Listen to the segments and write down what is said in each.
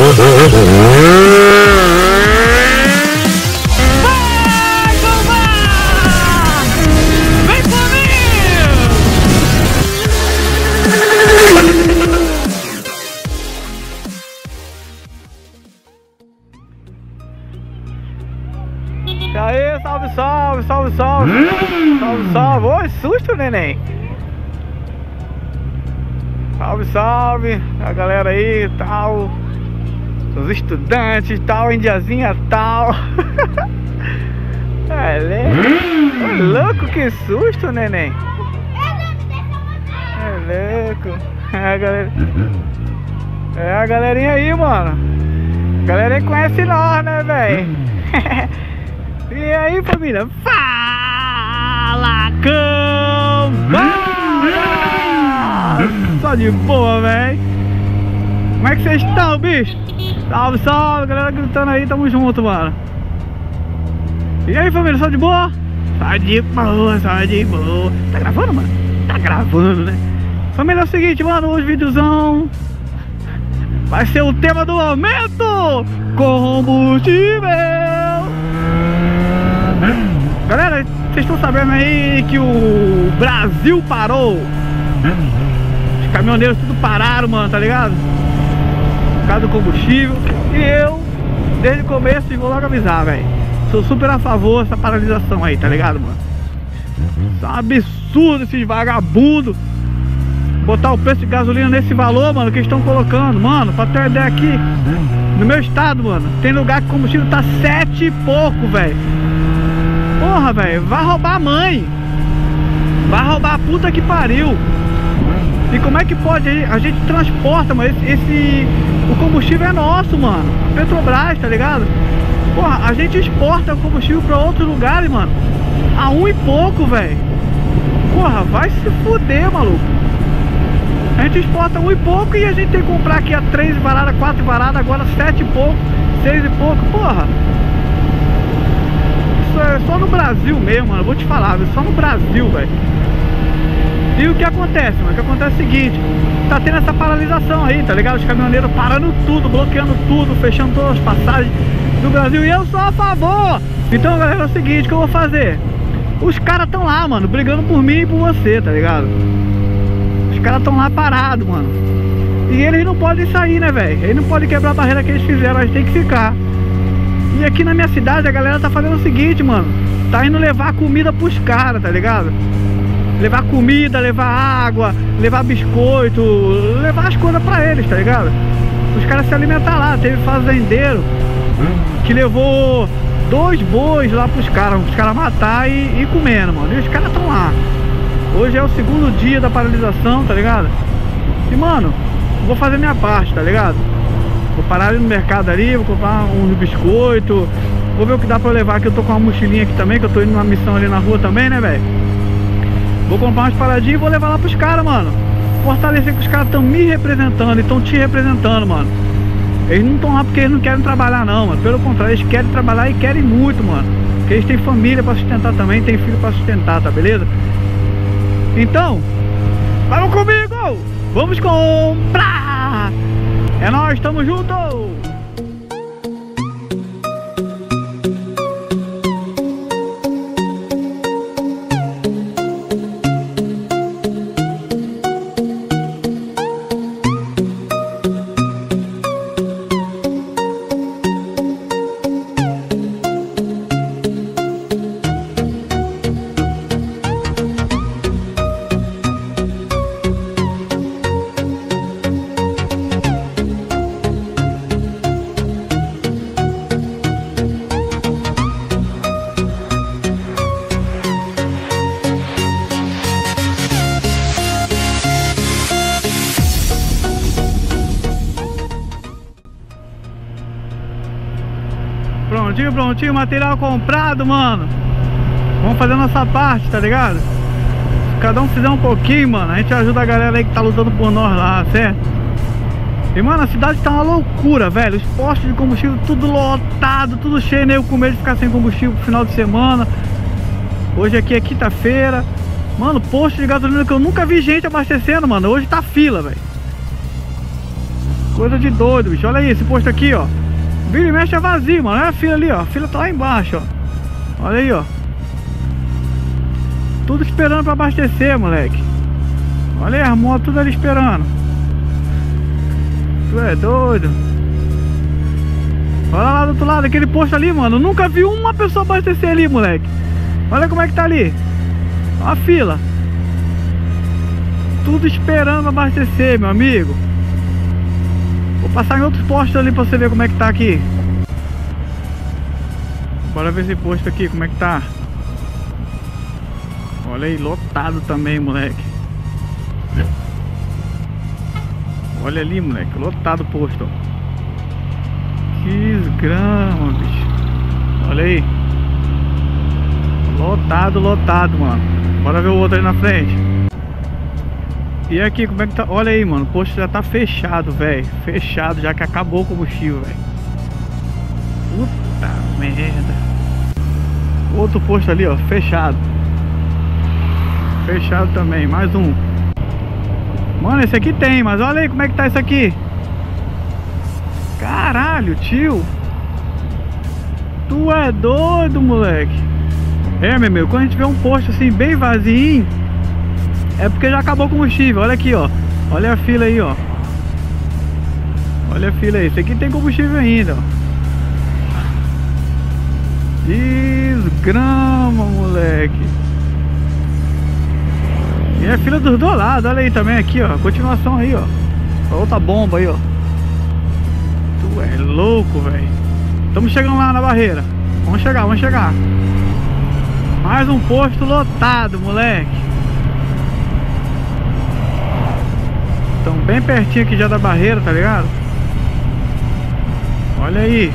E aí, salve, salve, salve, salve. Salve, salve. Oi, susto, neném. Salve, salve. A galera aí e tal. Os estudantes tal, indiazinha tal. É louco, que susto, neném. É louco. A galerinha aí, mano. A galerinha conhece nós, né, velho? E aí, família? Fala, cambada! Só de boa, velho. Como é que vocês estão, bicho? Salve, salve, galera gritando aí, tamo junto, mano. E aí, família, só de boa? Só de boa, só de boa. Tá gravando, mano? Tá gravando, né? Família, é o seguinte, mano, hoje videozão vai ser o tema do momento: combustível. Galera, vocês estão sabendo aí que o Brasil parou? Os caminhoneiros tudo pararam, mano, tá ligado? Por causa do combustível. E eu, desde o começo, vou logo avisar, velho. Sou super a favor dessa paralisação aí, tá ligado, mano? Isso é um absurdo esses vagabundos botar o preço de gasolina nesse valor, mano, que eles estão colocando. Mano, pra ter uma ideia aqui, no meu estado, mano, tem lugar que o combustível tá 7 e pouco, velho. Porra, velho, vai roubar a mãe. Vai roubar a puta que pariu. E como é que pode? A gente transporta, mas o combustível é nosso, mano. Petrobras, tá ligado? Porra, a gente exporta o combustível pra outros lugares, mano, a 1 e pouco, velho. Porra, vai se fuder, maluco. A gente exporta 1 e pouco e a gente tem que comprar aqui a 3 varada, 4 varada, agora 7 e pouco, 6 e pouco, porra. Isso é só no Brasil mesmo, mano, eu vou te falar, só no Brasil, velho. E o que acontece, mano? O que acontece é o seguinte: tá tendo essa paralisação aí, tá ligado? Os caminhoneiros parando tudo, bloqueando tudo, fechando todas as passagens do Brasil. E eu sou a favor. Então, galera, é o seguinte, o que eu vou fazer? Os caras estão lá, mano, brigando por mim e por você, tá ligado? Os caras estão lá parados, mano. E eles não podem sair, né, velho? Eles não podem quebrar a barreira que eles fizeram, eles têm que ficar. E aqui na minha cidade a galera tá fazendo o seguinte, mano: tá indo levar comida pros caras, tá ligado? Levar comida, levar água, levar biscoito, levar as coisas pra eles, tá ligado? Os caras se alimentar lá. Teve fazendeiro que levou 2 bois lá pros caras matar e comendo, mano. E os caras estão lá. Hoje é o 2º dia da paralisação, tá ligado? E, mano, vou fazer minha parte, tá ligado? Vou parar ali no mercado ali, vou comprar um biscoito. Vou ver o que dá pra eu levar, que eu tô com uma mochilinha aqui também, que eu tô indo numa missão ali na rua também, né, velho? Vou comprar umas paradinhas e vou levar lá pros caras, mano. Fortalecer que os caras estão me representando e estão te representando, mano. Eles não estão lá porque eles não querem trabalhar, não, mano. Pelo contrário, eles querem trabalhar e querem muito, mano. Porque eles têm família pra sustentar também, tem filho pra sustentar, tá beleza? Então, vamos comigo! Vamos comprar! É nóis, tamo junto! Prontinho, material comprado, mano. Vamos fazer a nossa parte, tá ligado? Se cada um fizer um pouquinho, mano, a gente ajuda a galera aí que tá lutando por nós lá, certo? E, mano, a cidade tá uma loucura, velho. Os postos de combustível tudo lotado, tudo cheio, né? Eu com medo de ficar sem combustível pro final de semana. Hoje aqui é quinta-feira. Mano, posto de gasolina que eu nunca vi gente abastecendo, mano. Hoje tá fila, velho. Coisa de doido, bicho. Olha aí, esse posto aqui, ó. Vira e mexe é vazio, mano. Olha a fila ali, ó. A fila tá lá embaixo, ó. Olha aí, ó. Tudo esperando pra abastecer, moleque. Olha aí, as motos tudo ali esperando. Tu é doido. Olha lá do outro lado, aquele posto ali, mano. Eu nunca vi uma pessoa abastecer ali, moleque. Olha como é que tá ali. Olha a fila. Tudo esperando pra abastecer, meu amigo. Vou passar em outros postos ali pra você ver como é que tá aqui. Bora ver esse posto aqui, como é que tá. Olha aí, lotado também, moleque. Olha ali, moleque, lotado o posto. 15 gramas, bicho. Olha aí. Lotado, lotado, mano. Bora ver o outro aí na frente. E aqui, como é que tá? Olha aí, mano, o posto já tá fechado, velho. Fechado, já que acabou o combustível, velho. Puta merda. Outro posto ali, ó, fechado. Fechado também, mais um. Mano, esse aqui tem, mas olha aí como é que tá isso aqui. Caralho, tio. Tu é doido, moleque. É, meu amigo, quando a gente vê um posto assim, bem vazio, é porque já acabou o combustível. Olha aqui, ó. Olha a fila aí, ó. Olha a fila aí. Esse aqui tem combustível ainda, ó. Desgrama, moleque. E é fila dos dois lados. Olha aí também, aqui, ó. Continuação aí, ó. Outra bomba aí, ó. Tu é louco, velho. Estamos chegando lá na barreira. Vamos chegar, vamos chegar. Mais um posto lotado, moleque. Estão bem pertinho aqui já da barreira, tá ligado? Olha aí.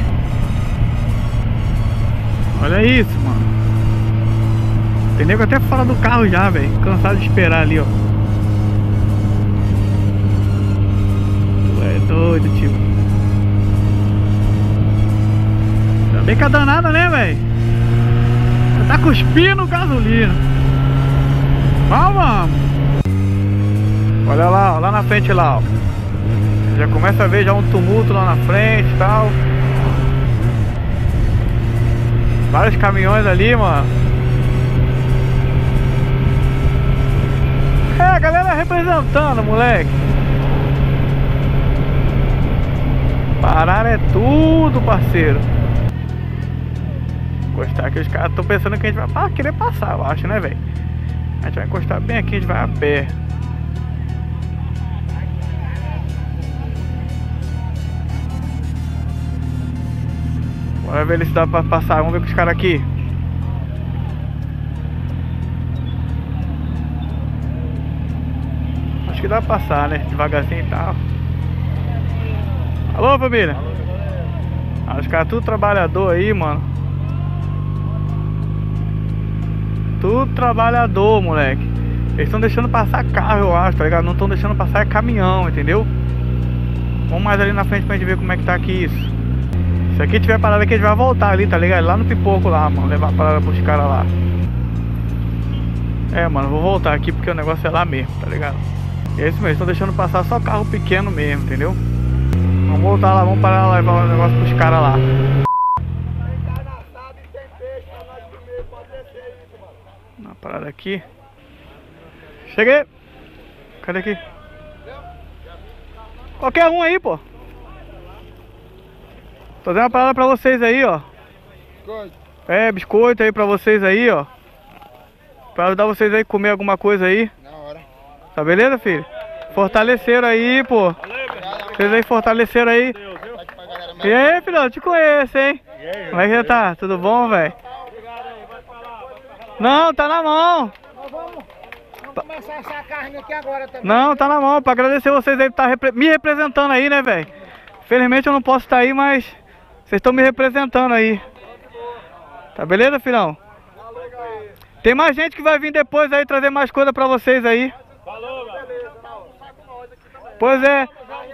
Olha isso, mano. Tem nego até fora do carro já, velho. Cansado de esperar ali, ó. Tu é doido, tio. Ainda bem que a danada, né, velho? Tá cuspindo gasolina. Vamos. Olha lá, ó, lá na frente lá, ó. Já começa a ver já um tumulto lá na frente e tal. Vários caminhões ali, mano. É, a galera representando, moleque. Parar é tudo, parceiro. Encostar aqui, os caras estão pensando que a gente vai querer passar, eu acho, né, velho? A gente vai encostar bem aqui, a gente vai a pé. Bora ver se dá pra passar. Vamos ver com os caras aqui. Acho que dá pra passar, né? Devagarzinho e tal. Alô, família? Ah, os caras tudo trabalhador aí, mano. Tudo trabalhador, moleque. Eles estão deixando passar carro, eu acho, tá ligado? Não estão deixando passar caminhão, entendeu? Vamos mais ali na frente pra gente ver como é que tá aqui isso. Se aqui tiver parada aqui, a gente vai voltar ali, tá ligado? Lá no pipoco lá, mano. Levar a parada pros caras lá. É, mano, vou voltar aqui porque o negócio é lá mesmo, tá ligado? E é isso mesmo, estão deixando passar só carro pequeno mesmo, entendeu? Vamos voltar lá, vamos parar lá, levar o negócio pros caras lá. Na parada aqui. Cheguei. Cadê aqui? Qualquer um aí, pô. Tô dando uma parada pra vocês aí, ó. Biscoito. É, biscoito aí pra vocês aí, ó. Pra ajudar vocês aí a comer alguma coisa aí. Na hora. Tá beleza, filho? Fortaleceram aí, pô. Vocês aí fortaleceram aí. E aí, filhão, te conheço, hein? Como é que você tá? Tudo bom, velho? Não, tá na mão. Vamos começar essa carne aqui agora também. Não, tá na mão, pra agradecer vocês aí por estar me representando aí, né, velho? Infelizmente eu não posso estar aí, mas vocês estão me representando aí. Tá beleza, filhão? Tem mais gente que vai vir depois aí trazer mais coisa pra vocês aí. Falou, beleza. Pois é.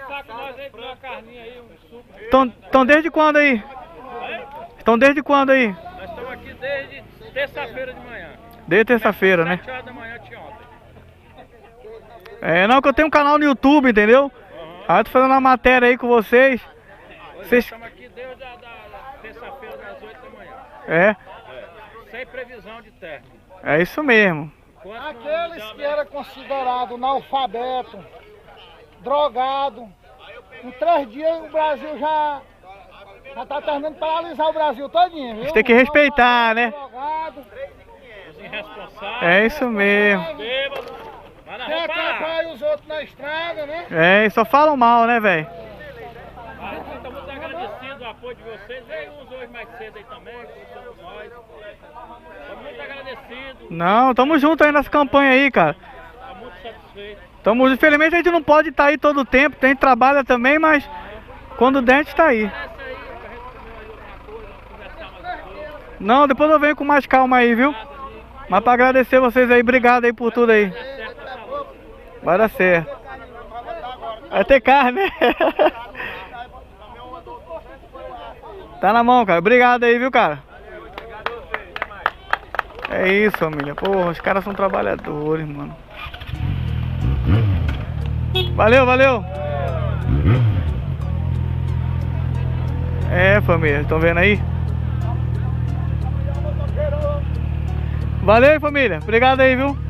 Estão desde quando aí? Estão desde quando aí? Nós estamos aqui desde terça-feira de manhã. Desde terça-feira, né? 7 horas da manhã tinha ontem. É, não, que eu tenho um canal no YouTube, entendeu? Aí eu tô fazendo uma matéria aí com vocês. Vocês... Estamos aqui desde a terça-feira, das 8 da manhã. É, Sem previsão de término. é isso mesmo. Aqueles que eram considerados analfabeto, drogado, em 3 dias o Brasil já tá terminando de paralisar o Brasil todinho, viu? A gente tem que respeitar, né? Drogado, Os irresponsáveis. É isso mesmo. Bêbados. Vai na quer rua parar. atrapalhar os outros na estrada, né? É, e só falam mal, né, velho? A gente está muito agradecido ao apoio de vocês. Veio uns hoje mais cedo aí também, conversando com nós. Estamos muito agradecidos. Não, tamo junto aí nessa campanha aí, cara. Estamos muito satisfeitos. Infelizmente a gente não pode estar aí todo o tempo, tem trabalha também, mas quando der a gente tá aí. Essa aí, pra gente comer aí alguma coisa, conversar mais um pouco. Não, depois eu venho com mais calma aí, viu? Mas pra agradecer vocês aí, obrigado aí por tudo aí. Vai dar certo. Vai ter carne, né? Tá na mão, cara. Obrigado aí, viu, cara? É isso, família. Porra, os caras são trabalhadores, mano. Valeu, valeu. É, família. Estão vendo aí? Valeu, família. Obrigado aí, viu?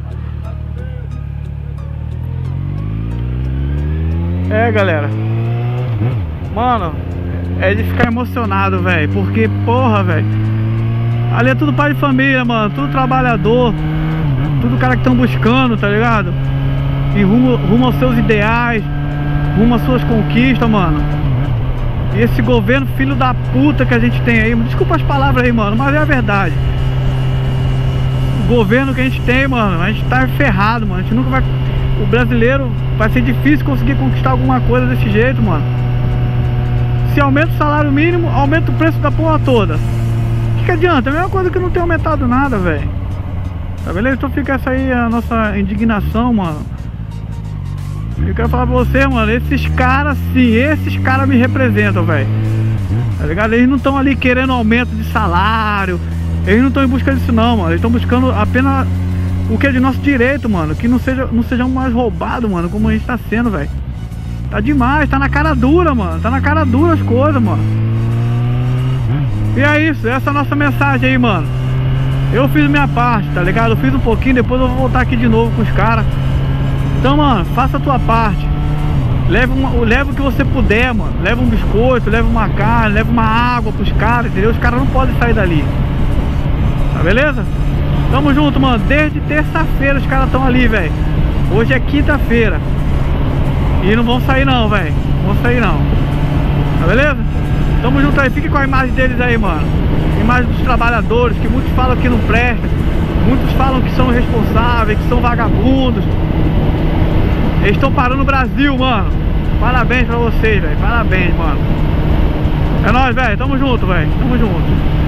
É, galera. Mano, é de ficar emocionado, velho. Porque, porra, velho. Ali é tudo pai de família, mano. Tudo trabalhador. Tudo cara que estão buscando, tá ligado? E rumo aos seus ideais. Rumo às suas conquistas, mano. E esse governo filho da puta que a gente tem aí. Desculpa as palavras aí, mano, mas é a verdade. O governo que a gente tem, mano, a gente tá ferrado, mano. A gente nunca vai... O brasileiro vai ser difícil conseguir conquistar alguma coisa desse jeito, mano. Se aumenta o salário mínimo, aumenta o preço da porra toda. O que adianta? É a mesma coisa que não tem aumentado nada, velho. Tá beleza? Então fica essa aí a nossa indignação, mano. Eu quero falar pra você, mano, esses caras, sim, esses caras me representam, velho. Tá ligado? Eles não estão ali querendo aumento de salário. Eles não estão em busca disso não, mano. Eles estão buscando apenas o que é de nosso direito, mano. Que não sejam mais roubados, mano, como a gente tá sendo, velho. Tá demais, tá na cara dura, mano. Tá na cara dura as coisas, mano. E é isso, essa é a nossa mensagem aí, mano. Eu fiz minha parte, tá ligado? Eu fiz um pouquinho, depois eu vou voltar aqui de novo com os caras. Então, mano, faça a tua parte. Leva o que você puder, mano. Leva um biscoito, leva uma carne, leva uma água pros caras, entendeu? Os caras não podem sair dali. Tá beleza? Tamo junto, mano. Desde terça-feira os caras estão ali, velho. Hoje é quinta-feira. E não vão sair não, velho. Não vão sair não. Tá beleza? Tamo junto aí. Fique com a imagem deles aí, mano. Imagem dos trabalhadores, que muitos falam que não presta. Muitos falam que são responsáveis, que são vagabundos. Eles estão parando o Brasil, mano. Parabéns pra vocês, velho. Parabéns, mano. É nóis, velho. Tamo junto, velho. Tamo junto.